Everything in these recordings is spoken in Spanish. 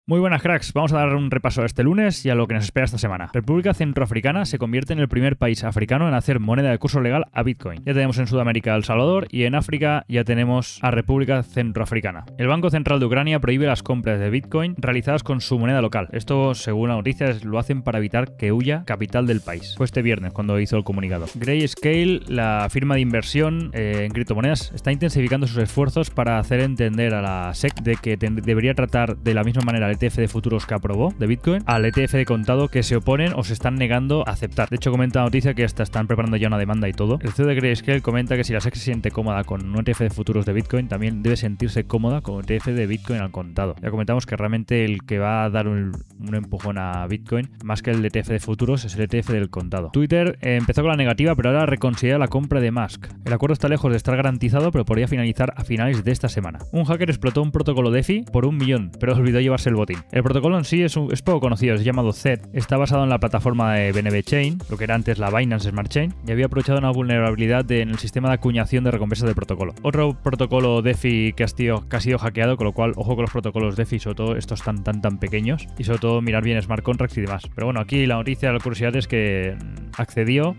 Muy buenas, cracks. Vamos a dar un repaso a este lunes y a lo que nos espera esta semana. República Centroafricana se convierte en el primer país africano en hacer moneda de curso legal a Bitcoin. Ya tenemos en Sudamérica a El Salvador y en África ya tenemos a República Centroafricana. El Banco Central de Ucrania prohíbe las compras de Bitcoin realizadas con su moneda local. Esto, según la noticia, lo hacen para evitar que huya capital del país. Fue este viernes cuando hizo el comunicado. Grayscale, la firma de inversión en criptomonedas, está intensificando sus esfuerzos para hacer entender a la SEC de que debería tratar de la misma manera el ETF de futuros que aprobó de Bitcoin al ETF de contado que se oponen o se están negando a aceptar. De hecho, comenta la noticia que hasta están preparando ya una demanda y todo. El CEO de Grayscale comenta que si la SEC se siente cómoda con un ETF de futuros de Bitcoin, también debe sentirse cómoda con un ETF de Bitcoin al contado. Ya comentamos que realmente el que va a dar un empujón a Bitcoin, más que el ETF de futuros, es el ETF del contado. Twitter empezó con la negativa, pero ahora reconsidera la compra de Musk. El acuerdo está lejos de estar garantizado, pero podría finalizar a finales de esta semana. Un hacker explotó un protocolo DeFi por 1 millón, pero olvidó llevarse el botín. El protocolo en sí es poco conocido, es llamado ZED. Está basado en la plataforma de BNB Chain, lo que era antes la Binance Smart Chain, y había aprovechado una vulnerabilidad en el sistema de acuñación de recompensas del protocolo. Otro protocolo DeFi que ha sido hackeado, con lo cual, ojo con los protocolos DeFi, sobre todo estos tan pequeños, y sobre todo mirar bien smart contracts y demás. Pero bueno, aquí la noticia, la curiosidad es que accedió,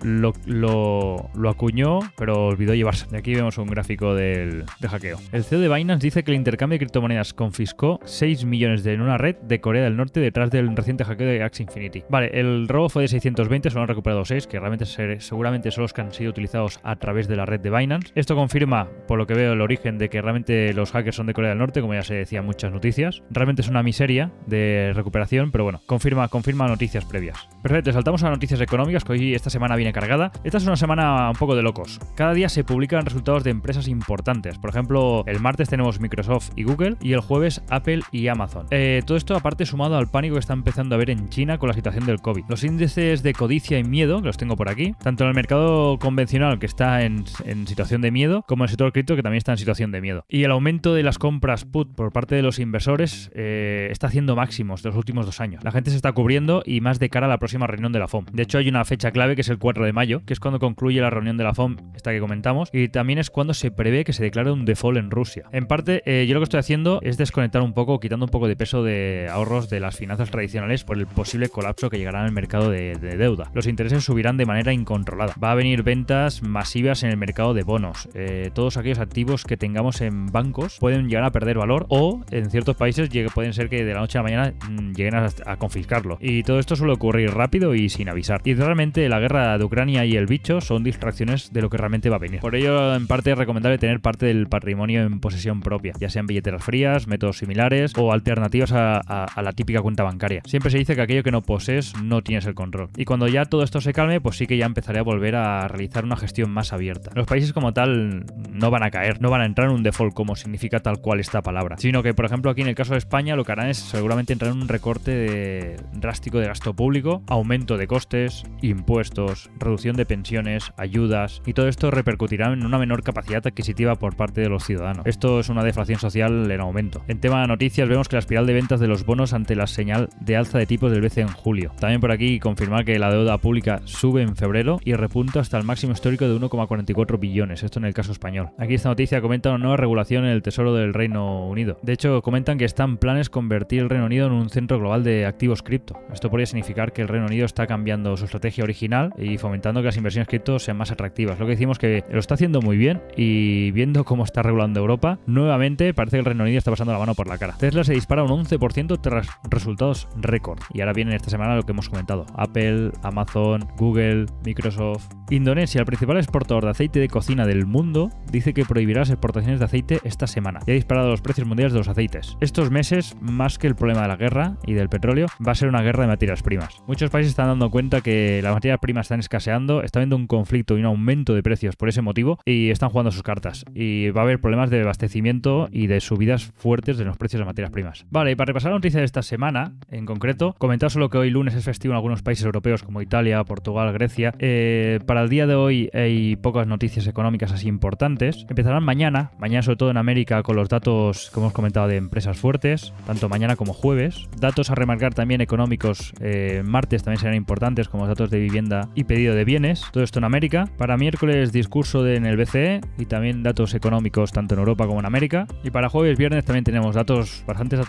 lo acuñó, pero olvidó llevarse. Y aquí vemos un gráfico del hackeo. El CEO de Binance dice que el intercambio de criptomonedas confiscó 6 millones en una red de Corea del Norte detrás del reciente hackeo de Axie Infinity. Vale, el robo fue de 620, solo han recuperado 6, que realmente seguramente son los que han sido utilizados a través de la red de Binance. Esto confirma, por lo que veo, el origen de que realmente los hackers son de Corea del Norte, como ya se decía en muchas noticias. Realmente es una miseria de recuperación, pero bueno, confirma noticias previas. Perfecto, saltamos a noticias económicas, que hoy esta semana viene cargada. Esta es una semana un poco de locos. Cada día se publican resultados de empresas importantes. Por ejemplo, el martes tenemos Microsoft y Google y el jueves Apple y Amazon. Todo esto aparte sumado al pánico que está empezando a haber en China con la situación del COVID. Los índices de codicia y miedo, que los tengo por aquí, tanto en el mercado convencional, que está en situación de miedo, como en el sector cripto, que también está en situación de miedo. Y el aumento de las compras put por parte de los inversores está haciendo máximos de los últimos 2 años. La gente se está cubriendo y más de cara a la próxima reunión de la FOM. De hecho, hay una fecha clave que es el 4 de mayo, que es cuando concluye la reunión de la FOM, esta que comentamos, y también es cuando se prevé que se declare un default en Rusia. En parte, yo lo que estoy haciendo es desconectar un poco, quitando un poco de peso de ahorros de las finanzas tradicionales por el posible colapso que llegará en el mercado de deuda. Los intereses subirán de manera incontrolada. Va a venir ventas masivas en el mercado de bonos. Todos aquellos activos que tengamos en bancos pueden llegar a perder valor o en ciertos países pueden ser que de la noche a la mañana lleguen a confiscarlo. Y todo esto suele ocurrir rápido y sin avisar. Y realmente la guerra de Ucrania y el bicho son distracciones de lo que realmente va a venir. Por ello, en parte es recomendable tener parte del patrimonio en posesión propia, ya sean billeteras frías, métodos similares o alternativas a la típica cuenta bancaria. Siempre se dice que aquello que no posees no tienes el control. Y cuando ya todo esto se calme, pues sí que ya empezaré a volver a realizar una gestión más abierta. Los países como tal no van a caer, no van a entrar en un default como significa tal cual esta palabra, sino que, por ejemplo, aquí en el caso de España lo que harán es seguramente entrar en un recorte drástico de gasto público, aumento de costes, impuestos, reducción de pensiones, ayudas, y todo esto repercutirá en una menor capacidad adquisitiva por parte de los ciudadanos. Esto es una deflación social en aumento. En tema de noticias vemos que la espiral de ventas de los bonos ante la señal de alza de tipos del BCE en julio. También por aquí confirmar que la deuda pública sube en febrero y repunta hasta el máximo histórico de 1,44 billones, esto en el caso español. Aquí esta noticia comenta una nueva regulación en el Tesoro del Reino Unido. De hecho, comentan que están planes convertir el Reino Unido en un centro global de activos cripto. Esto podría significar que el Reino Unido está cambiando su estrategia original y fomentando que las inversiones cripto sean más atractivas. Lo que decimos que lo está haciendo muy bien, y viendo cómo está regulando Europa, nuevamente parece que el Reino Unido está pasando la mano por la cara. Tesla se dispara un 11% tras resultados récord. Y ahora viene esta semana lo que hemos comentado: Apple, Amazon, Google, Microsoft. Indonesia, el principal exportador de aceite de cocina del mundo, dice que prohibirá las exportaciones de aceite esta semana y ha disparado los precios mundiales de los aceites. Estos meses, más que el problema de la guerra y del petróleo, va a ser una guerra de materias primas. Muchos países están dando cuenta que las materias primas están escaseando, está habiendo un conflicto y un aumento de precios por ese motivo, y están jugando sus cartas. Y va a haber problemas de abastecimiento y de subidas fuertes de los precios de materias primas. Vale, y para repasar la noticia de esta semana, en concreto, comentar solo que hoy lunes es festivo en algunos países europeos como Italia, Portugal, Grecia. Para el día de hoy hay pocas noticias económicas así importantes. Empezarán mañana sobre todo en América, con los datos que hemos comentado de empresas fuertes, tanto mañana como jueves. Datos a remarcar también económicos, martes también serán importantes, como los datos de vivienda y pedido de bienes. Todo esto en América. Para miércoles, discurso en el BCE y también datos económicos tanto en Europa como en América. Y para jueves, viernes también tenemos bastantes datos económicos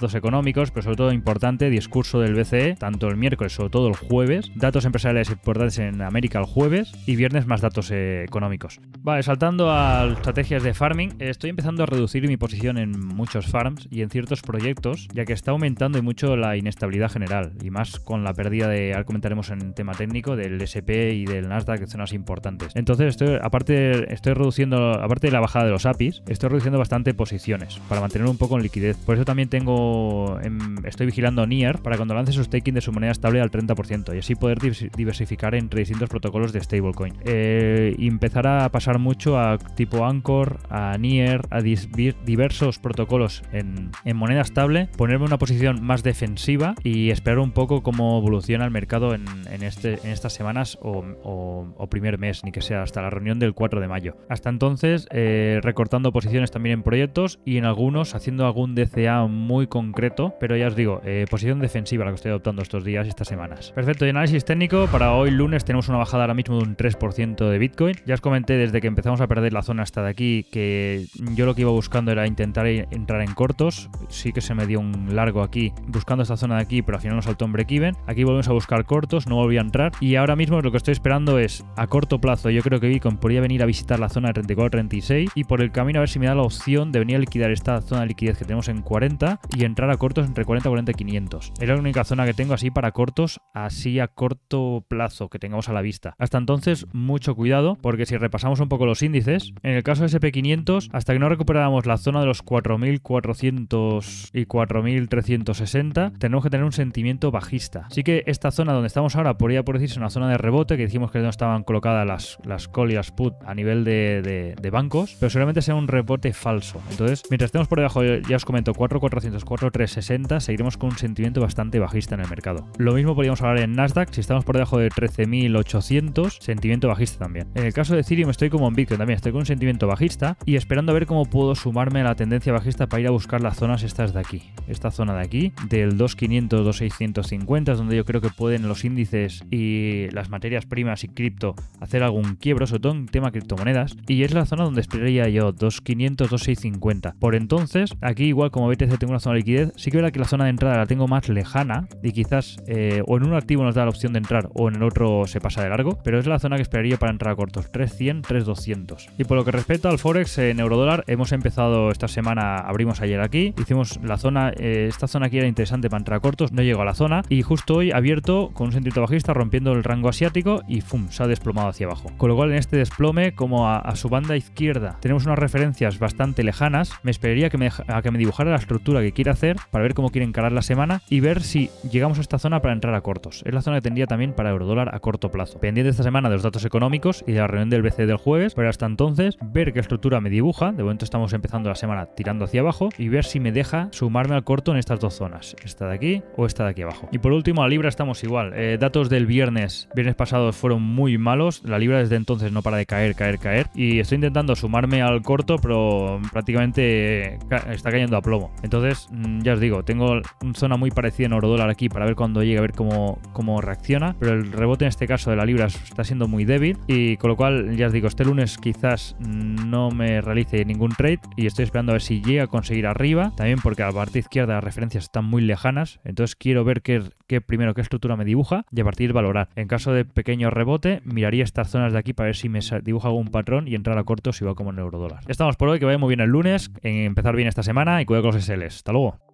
económicos, pero sobre todo importante, discurso del BCE, tanto el miércoles, sobre todo el jueves, datos empresariales importantes en América el jueves y viernes más datos económicos. Vale, saltando a estrategias de farming, estoy empezando a reducir mi posición en muchos farms y en ciertos proyectos, ya que está aumentando y mucho la inestabilidad general, y más con la pérdida de, ahora comentaremos en tema técnico, del SP y del Nasdaq, de zonas importantes. Entonces, estoy reduciendo, aparte de la bajada de los APIs, estoy reduciendo bastante posiciones para mantener un poco en liquidez. Por eso también estoy vigilando Near para cuando lance su staking de su moneda estable al 30% y así poder diversificar entre distintos protocolos de stablecoin. Y empezar a pasar mucho a tipo Anchor, a Near, a diversos protocolos en moneda estable, ponerme una posición más defensiva y esperar un poco cómo evoluciona el mercado en estas semanas o primer mes, ni que sea hasta la reunión del 4 de mayo. Hasta entonces, recortando posiciones también en proyectos y en algunos haciendo algún DCA muy concreto, pero ya os digo, posición defensiva la que estoy adoptando estos días y estas semanas. Perfecto, y análisis técnico, para hoy lunes tenemos una bajada ahora mismo de un 3% de Bitcoin. Ya os comenté desde que empezamos a perder la zona hasta de aquí que yo lo que iba buscando era intentar entrar en cortos. Sí que se me dio un largo aquí buscando esta zona de aquí, pero al final nos saltó un break-even. Aquí volvemos a buscar cortos, no volví a entrar y ahora mismo lo que estoy esperando es a corto plazo. Yo creo que Bitcoin podría venir a visitar la zona de 34-36 y por el camino a ver si me da la opción de venir a liquidar esta zona de liquidez que tenemos en 40 y entrar a cortos entre 40, 40 y 500. Es la única zona que tengo así para cortos, así a corto plazo que tengamos a la vista. Hasta entonces, mucho cuidado, porque si repasamos un poco los índices, en el caso de SP500, hasta que no recuperáramos la zona de los 4.400 y 4.360, tenemos que tener un sentimiento bajista. Así que esta zona donde estamos ahora podría por decirse una zona de rebote, que dijimos que no estaban colocadas las call y las put a nivel de bancos, pero seguramente sea un rebote falso. Entonces, mientras estemos por debajo, ya os comento, 4.400, 4.360, seguiremos con un sentimiento bastante bajista en el mercado. Lo mismo podríamos hablar en Nasdaq, si estamos por debajo de 13.800, sentimiento bajista también. En el caso de Ethereum estoy como en Bitcoin también, estoy con un sentimiento bajista y esperando a ver cómo puedo sumarme a la tendencia bajista para ir a buscar las zonas estas de aquí. Esta zona de aquí, del 2.500, 2.650, es donde yo creo que pueden los índices y las materias primas y cripto hacer algún quiebro, sobre todo en tema criptomonedas, y es la zona donde esperaría yo, 2.500, 2.650. Por entonces, aquí igual como BTC tengo una zona de liquidez, sí que verá que la zona de entrada la tengo más lejana y quizás o en un activo nos da la opción de entrar o en el otro se pasa de largo, pero es la zona que esperaría para entrar a cortos, 3.100, 3.200. Y por lo que respecta al Forex en eurodólar, hemos empezado esta semana, abrimos ayer aquí, hicimos la zona, esta zona aquí era interesante para entrar a cortos, no llegó a la zona y justo hoy abierto con un sentimiento bajista rompiendo el rango asiático y ¡fum! Se ha desplomado hacia abajo. Con lo cual en este desplome, como a su banda izquierda tenemos unas referencias bastante lejanas, me esperaría a que me dibujara la estructura que quiere hacer para ver cómo quiere encarar la semana y ver si llegamos a esta zona para entrar a cortos. Es la zona que tendría también para eurodólar a corto plazo. Pendiente esta semana de los datos económicos y de la reunión del BCE del jueves, pero hasta entonces ver qué estructura me dibuja. De momento estamos empezando la semana tirando hacia abajo y ver si me deja sumarme al corto en estas dos zonas, esta de aquí o esta de aquí abajo. Y por último, a Libra estamos igual. Datos del viernes pasados fueron muy malos. La Libra desde entonces no para de caer y estoy intentando sumarme al corto, pero prácticamente está cayendo a plomo. Entonces, ya os digo, tengo una zona muy parecida en eurodólar aquí para ver cuando llegue, a ver cómo reacciona, pero el rebote en este caso de la Libra está siendo muy débil y con lo cual, ya os digo, este lunes quizás no me realice ningún trade y estoy esperando a ver si llega a conseguir arriba, también porque a la parte izquierda las referencias están muy lejanas, entonces quiero ver qué estructura me dibuja y a partir de valorar. En caso de pequeño rebote, miraría estas zonas de aquí para ver si me dibuja algún patrón y entrar a cortos igual como en eurodólar. Estamos por hoy, que vaya muy bien el lunes, en empezar bien esta semana y cuidado con los SLs. Hasta luego.